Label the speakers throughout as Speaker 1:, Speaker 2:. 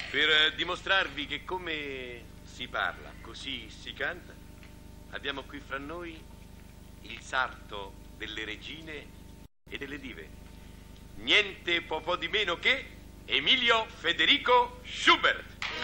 Speaker 1: Per dimostrarvi che come si parla, così si canta, abbiamo qui fra noi il sarto delle regine e delle dive. Niente po' di meno che Emilio Federico Schubert.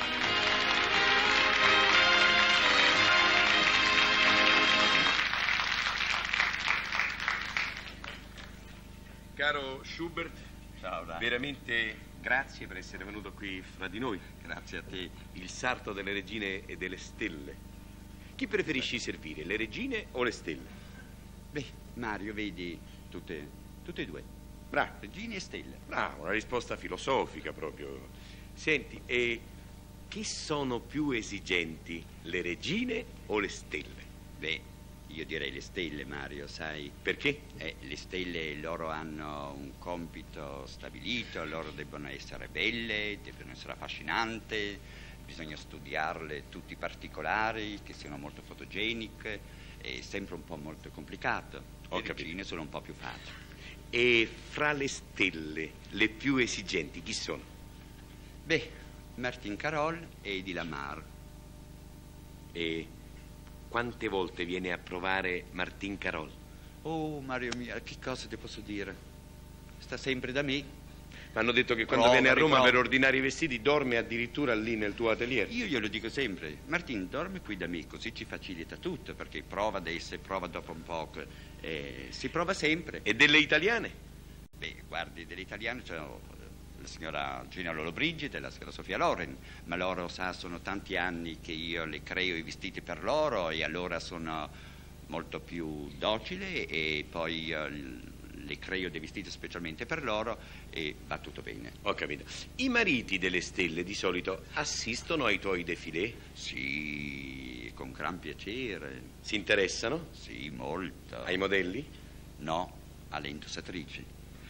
Speaker 1: Caro Schubert,
Speaker 2: ciao, Dai.
Speaker 1: Veramente grazie per essere venuto qui fra di noi.
Speaker 2: Grazie a te.
Speaker 1: Il sarto delle regine e delle stelle. Chi preferisci servire, le regine o le stelle?
Speaker 2: Beh, Mario, vedi, tutte e due.
Speaker 1: Bravo.
Speaker 2: Regine e stelle.
Speaker 1: Bravo, una risposta filosofica proprio. Senti, e chi sono più esigenti, le regine o le stelle?
Speaker 2: Beh, io direi le stelle, Mario, sai?
Speaker 1: Perché?
Speaker 2: Le stelle, loro hanno un compito stabilito, loro debbono essere belle, devono essere affascinanti, bisogna studiarle tutti i particolari, che siano molto fotogeniche, è sempre un po' molto complicato.
Speaker 1: Ho
Speaker 2: le
Speaker 1: capito.
Speaker 2: regine sono un po' più facili.
Speaker 1: E fra le stelle, le più esigenti, chi sono?
Speaker 2: Beh, Martin Carol e Eddie Lamar.
Speaker 1: E quante volte viene a provare Martin Carol?
Speaker 2: Oh, Mario mio, che cosa ti posso dire? Sta sempre da me.
Speaker 1: Mi hanno detto che quando
Speaker 2: Prova,
Speaker 1: viene a Roma
Speaker 2: riprova.
Speaker 1: per ordinare i vestiti dorme addirittura lì nel tuo atelier.
Speaker 2: Io glielo dico sempre, Martin, dormi qui da me, così ci facilita tutto, perché prova adesso e prova dopo un po', si prova sempre.
Speaker 1: E delle italiane?
Speaker 2: Beh, guardi, dell'italiano c'è la signora Gina Lollobrigida e la signora Sofia Loren, ma loro, sa, sono tanti anni che io le creo i vestiti per loro e allora sono molto più docile e poi le creo dei vestiti specialmente per loro e va tutto bene.
Speaker 1: Ho capito. I mariti delle stelle di solito assistono ai tuoi défilé?
Speaker 2: Sì, con gran piacere.
Speaker 1: Si interessano?
Speaker 2: Sì, molto.
Speaker 1: Ai modelli?
Speaker 2: No, alle indossatrici.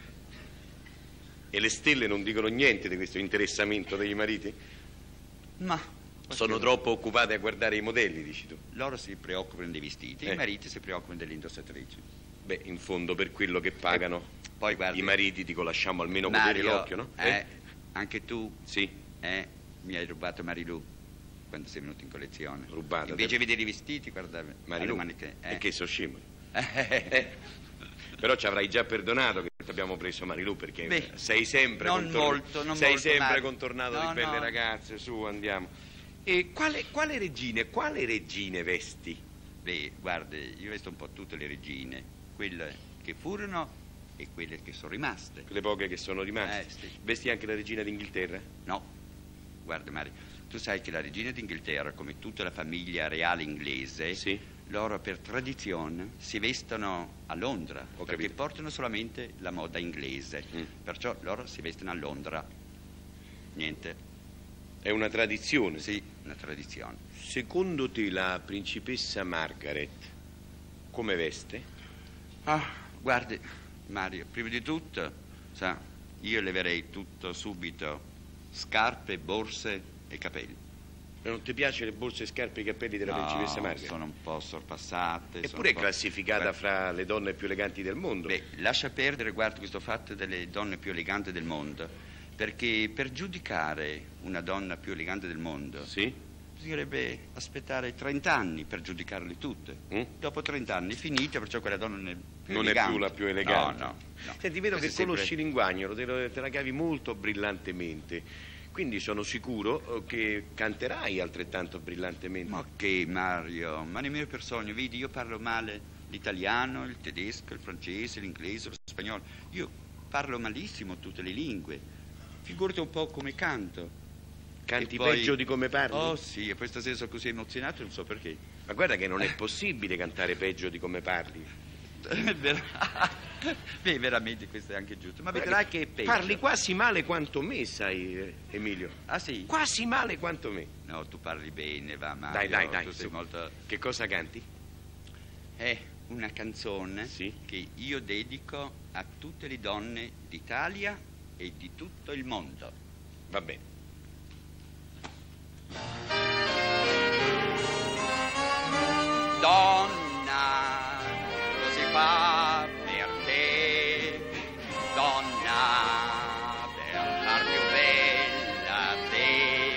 Speaker 1: E le stelle non dicono niente di questo interessamento dei mariti?
Speaker 2: Ma
Speaker 1: Sono troppo occupate a guardare i modelli, dici tu?
Speaker 2: loro si preoccupano dei vestiti, i mariti si preoccupano delle indossatrici.
Speaker 1: Beh, in fondo per quello che pagano
Speaker 2: Poi guardi,
Speaker 1: i mariti, dico, lasciamo almeno
Speaker 2: Mario,
Speaker 1: vedere l'occhio, no?
Speaker 2: anche tu
Speaker 1: Sì,
Speaker 2: mi hai rubato Marilu quando sei venuto in collezione.
Speaker 1: rubata.
Speaker 2: Invece di vedere i vestiti, guarda,
Speaker 1: Marilu,
Speaker 2: alle maniche,
Speaker 1: perché sono scemo? Però ci avrai già perdonato che ti abbiamo preso Marilu, perché
Speaker 2: Beh,
Speaker 1: sei sempre
Speaker 2: non molto,
Speaker 1: sempre
Speaker 2: Mario.
Speaker 1: contornato
Speaker 2: No,
Speaker 1: di belle
Speaker 2: no.
Speaker 1: ragazze, su, andiamo. E quale regine vesti?
Speaker 2: Beh, guarda, io vesto un po' tutte le regine, quelle che furono e quelle che sono rimaste.
Speaker 1: Le poche che sono rimaste?
Speaker 2: Sì.
Speaker 1: Vesti anche la regina d'Inghilterra?
Speaker 2: No, guarda Mario, tu sai che la regina d'Inghilterra, come tutta la famiglia reale inglese,
Speaker 1: Sì.
Speaker 2: loro per tradizione si vestono a Londra,
Speaker 1: Ho
Speaker 2: perché
Speaker 1: capito.
Speaker 2: portano solamente la moda inglese, perciò loro si vestono a Londra. Niente,
Speaker 1: È una tradizione.
Speaker 2: sì, una tradizione.
Speaker 1: Secondo te la principessa Margaret come veste?
Speaker 2: Ah, guardi Mario, prima di tutto, sa, io leverei tutto subito, scarpe, borse e capelli.
Speaker 1: Ma non ti piace le borse, scarpe e i capelli della
Speaker 2: No,
Speaker 1: principessa Margaret?
Speaker 2: sono un po' sorpassate. sono
Speaker 1: Eppure è
Speaker 2: un po'.
Speaker 1: classificata
Speaker 2: Guarda,
Speaker 1: fra le donne più eleganti del mondo.
Speaker 2: Beh, lascia perdere, guarda, questo fatto delle donne più eleganti del mondo, perché per giudicare una donna più elegante del mondo
Speaker 1: Sì?
Speaker 2: bisognerebbe aspettare 30 anni per giudicarle tutte. Dopo 30 anni finite, perciò quella donna non è più
Speaker 1: Non è
Speaker 2: elegante.
Speaker 1: più la più elegante.
Speaker 2: No.
Speaker 1: Senti, vedo che
Speaker 2: Questo è
Speaker 1: conosci
Speaker 2: sempre-
Speaker 1: Linguagnolo, te la cavi molto brillantemente. Quindi sono sicuro che canterai altrettanto brillantemente.
Speaker 2: Ma che, Mario? Ma nemmeno per sogno, vedi, io parlo male l'italiano, il tedesco, il francese, l'inglese, lo spagnolo. Io parlo malissimo tutte le lingue. Figurati un po' come canto.
Speaker 1: Canti
Speaker 2: E poi-
Speaker 1: peggio di come parli?
Speaker 2: Oh sì, e poi stasera sono così emozionato, non so perché.
Speaker 1: Ma guarda che non è possibile cantare peggio di come parli.
Speaker 2: Beh, veramente questo è anche giusto. Ma vedrai che è peggio.
Speaker 1: Parli quasi male quanto me, sai, Emilio.
Speaker 2: Ah sì?
Speaker 1: Quasi male quanto me.
Speaker 2: No, tu parli bene, va Mario.
Speaker 1: Dai,
Speaker 2: Tu sei
Speaker 1: su.
Speaker 2: molto...
Speaker 1: Che cosa canti?
Speaker 2: È una canzone
Speaker 1: Sì.
Speaker 2: che io dedico a tutte le donne d'Italia e di tutto il mondo.
Speaker 1: Va bene.
Speaker 2: Donna, lo si fa per te, donna, per far più bella te.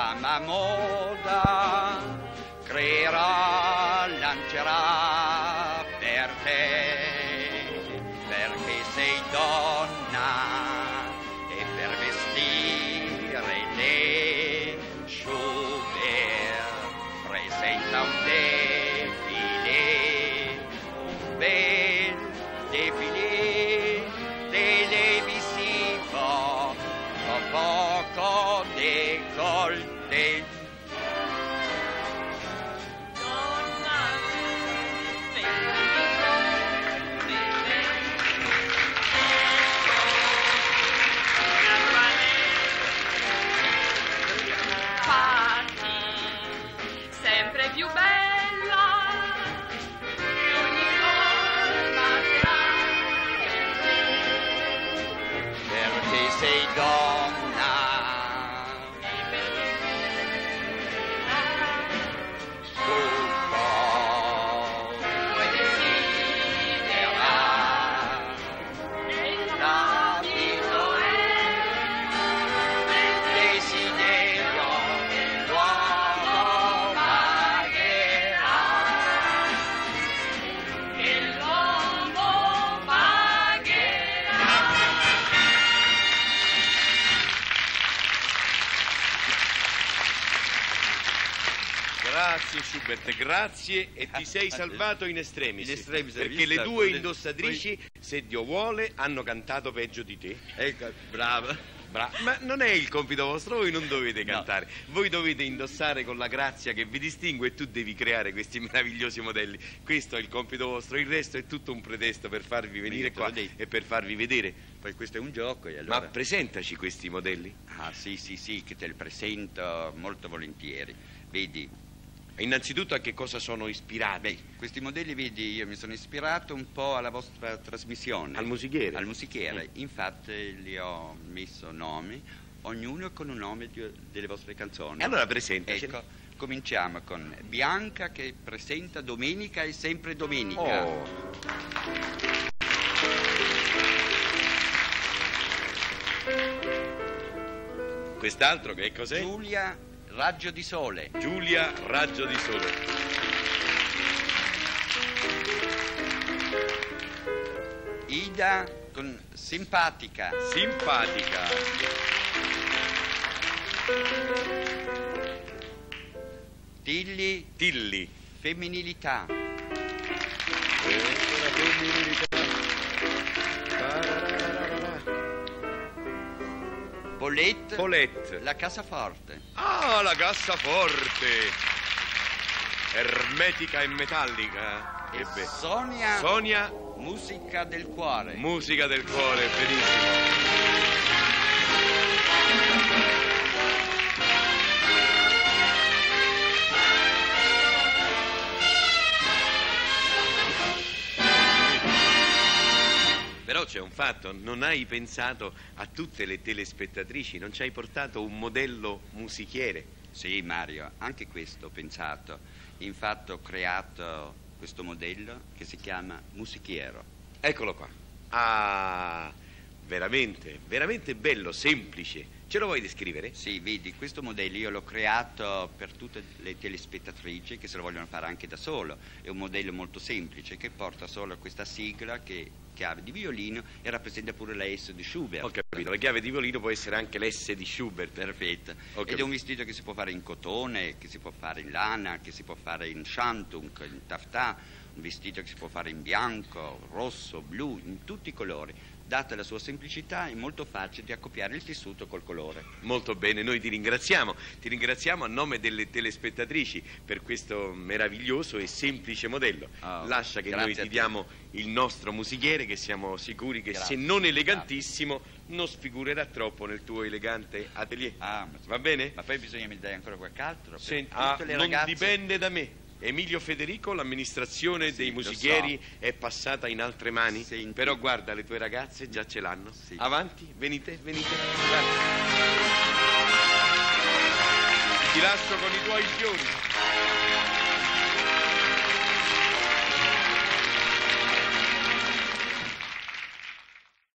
Speaker 2: fama moda, creerà, lancerà per te, perché sei donna e per vestire te Schubert presenta un bel defilé televisivo con poco décolleté.
Speaker 3: Sempre più bella, ogni volta
Speaker 2: Perché sei donna tutto puoi desiderare, l'abito è desiderio l'uomo pagherà.
Speaker 3: e l'uomo pagherà.
Speaker 1: Grazie Schubert, grazie, e ti sei salvato in estremis.
Speaker 2: In estremis, hai
Speaker 1: perché
Speaker 2: visto?
Speaker 1: le due indossatrici, se Dio vuole, hanno cantato peggio di te.
Speaker 2: Ecco, bravo.
Speaker 1: Ma non è il compito vostro, voi non dovete
Speaker 2: No.
Speaker 1: cantare, voi dovete indossare con la grazia che vi distingue, e tu devi creare questi meravigliosi modelli. Questo è il compito vostro, il resto è tutto un pretesto per farvi venire
Speaker 2: te l'ho
Speaker 1: qua
Speaker 2: detto.
Speaker 1: e per farvi vedere.
Speaker 2: Poi questo è un gioco e allora...
Speaker 1: Ma presentaci questi modelli.
Speaker 2: Ah, sì, che te li presento molto volentieri. Vedi,
Speaker 1: Innanzitutto, a che cosa sono ispirati?
Speaker 2: beh, questi modelli, vedi, io mi sono ispirato un po' alla vostra trasmissione.
Speaker 1: Al musichiere?
Speaker 2: Al musichiere. Infatti li ho messo nomi, ognuno con un nome delle vostre canzoni.
Speaker 1: E allora presentaci.
Speaker 2: Ecco, cominciamo con Bianca che presenta Domenica e sempre Domenica.
Speaker 1: Oh. Quest'altro che cos'è?
Speaker 2: Giulia, Raggio di Sole.
Speaker 1: Giulia, Raggio di Sole.
Speaker 2: Ida con Simpatica.
Speaker 1: Simpatica.
Speaker 2: Tilly,
Speaker 1: Tilly.
Speaker 2: Femminilità. Paulette,
Speaker 1: Paulette.
Speaker 2: la cassaforte.
Speaker 1: Ah, la cassaforte. Ermetica e metallica.
Speaker 2: E
Speaker 1: Ebbe.
Speaker 2: Sonia,
Speaker 1: Sonia,
Speaker 2: musica del cuore.
Speaker 1: musica del cuore, benissimo. Però c'è un fatto, non hai pensato a tutte le telespettatrici, non ci hai portato un modello musichiere.
Speaker 2: Sì, Mario, anche questo ho pensato. Infatti ho creato questo modello che si chiama musichiero.
Speaker 1: Eccolo qua. Ah, veramente, veramente bello, semplice. Ce lo vuoi descrivere?
Speaker 2: Sì, vedi, questo modello io l'ho creato per tutte le telespettatrici che se lo vogliono fare anche da solo. È un modello molto semplice che porta solo questa sigla che chiave di violino e rappresenta pure la S di Schubert.
Speaker 1: Ho capito, la chiave di violino può essere anche l'S di Schubert.
Speaker 2: Perfetto.
Speaker 1: Ho
Speaker 2: Ed è
Speaker 1: capito.
Speaker 2: un vestito che si può fare in cotone, che si può fare in lana, che si può fare in shantung, in taffetà, un vestito che si può fare in bianco, rosso, blu, in tutti i colori. Data la sua semplicità è molto facile di accoppiare il tessuto col colore.
Speaker 1: Molto bene, noi ti ringraziamo a nome delle telespettatrici per questo meraviglioso e semplice modello.
Speaker 2: Oh,
Speaker 1: Lascia che
Speaker 2: grazie
Speaker 1: noi
Speaker 2: a
Speaker 1: ti
Speaker 2: te.
Speaker 1: diamo il nostro musichiere, che siamo sicuri che
Speaker 2: Grazie.
Speaker 1: se non elegantissimo non sfigurerà troppo nel tuo elegante atelier.
Speaker 2: Ah,
Speaker 1: Va bene?
Speaker 2: Ma poi bisogna mi dare ancora qualche altro. Per
Speaker 1: Senti,
Speaker 2: tutte le
Speaker 1: non
Speaker 2: ragazze...
Speaker 1: dipende da me. Emilio Federico, l'amministrazione
Speaker 2: Sì,
Speaker 1: dei
Speaker 2: lo
Speaker 1: musichieri è passata in altre mani.
Speaker 2: Senti.
Speaker 1: Però guarda, le tue ragazze già ce l'hanno.
Speaker 2: Sì.
Speaker 1: Avanti, venite. Guarda. Ti lascio con i tuoi fiori.